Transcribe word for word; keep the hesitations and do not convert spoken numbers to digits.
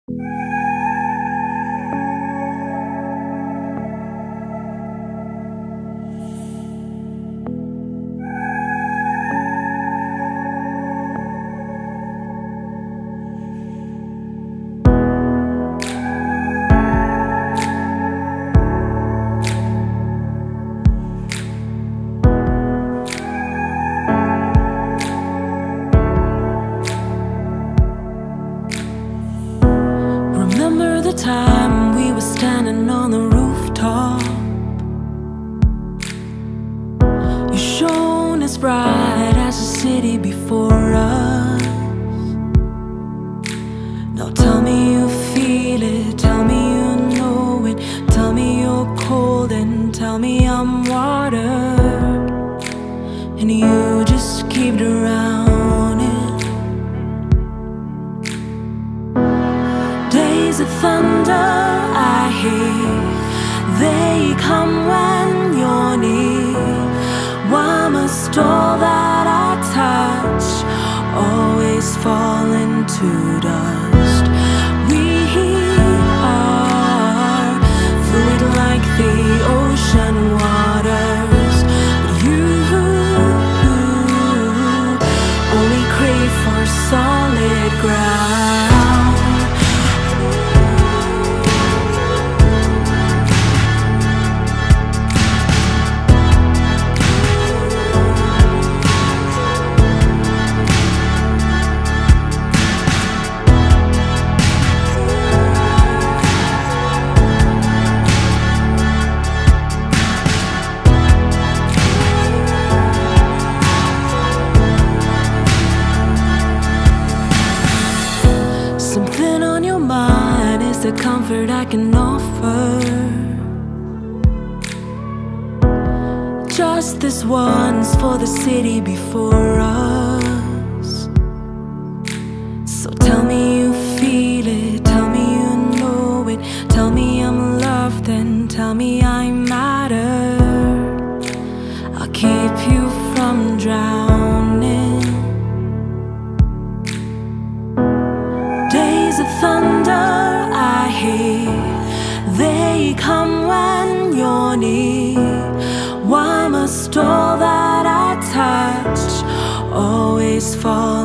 Remember the time we were standing on the rooftop? You shone as bright as the city before us. Now tell me you feel it, tell me you know it, tell me you're cold and tell me I'm water, and you just keep drowning. Days of thunder I hear, they come when you're near. Why must all that I touch always fall into dust? We are fluid like the ocean waters, but you only crave for solid ground. Something on your mind is the comfort I can offer. Just this once for the city before us. So tell me you feel it, tell me you know it, tell me I'm loved and tell me I matter. I'll keep you from drowning. Days of thunder I hear, they come when you're near. Why must all that I touch always fall